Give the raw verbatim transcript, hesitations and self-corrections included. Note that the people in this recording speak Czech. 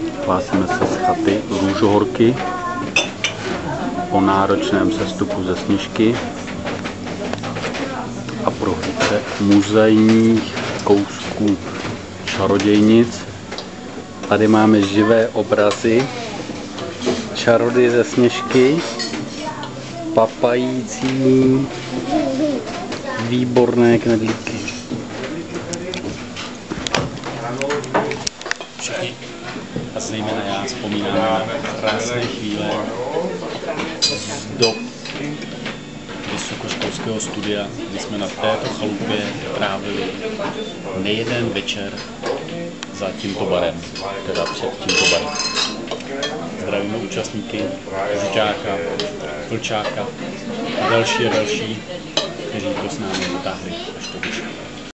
Hlásíme se z chaty Růžohorky po náročném sestupu ze Sněžky a prohlídce muzejních kousků čarodějnic. Tady máme živé obrazy čarody ze Sněžky, papající výborné knedlíky. Všichni, a zejména já, vzpomínáme na krásné chvíle z dob vysokoškolského studia, kdy jsme na této chalupě trávili nejeden večer za tímto barem, teda před tímto barem. Zdravíme účastníky Žuťáka, Vlčáka a další a další, kteří to s námi dotáhli až do výše.